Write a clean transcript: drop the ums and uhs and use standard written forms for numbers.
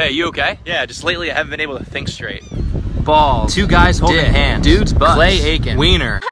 Hey, you okay? Yeah, just lately I haven't been able to think straight. Balls. Two guys holding Dick. hands. Dude's butt. Clay Aiken. Wiener.